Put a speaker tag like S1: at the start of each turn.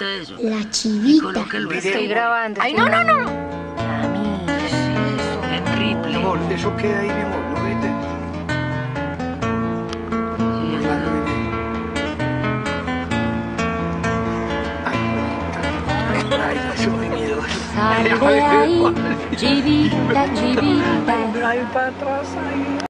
S1: gusta eso.
S2: La
S1: Y
S2: chivita.
S1: coloca el
S3: Estoy
S1: video.
S3: grabando.
S4: Ay, no, no, no.
S3: Mami, ¿qué es eso?
S1: En
S5: Mi
S1: triple.
S5: amor, eso queda ahí, mi amor, ¿no viste?
S1: Sí,
S5: Hablando de mí. Ay, soy miedoso.
S2: Sal de ahí, chivita, chivita.
S5: Ay, para atrás, ay.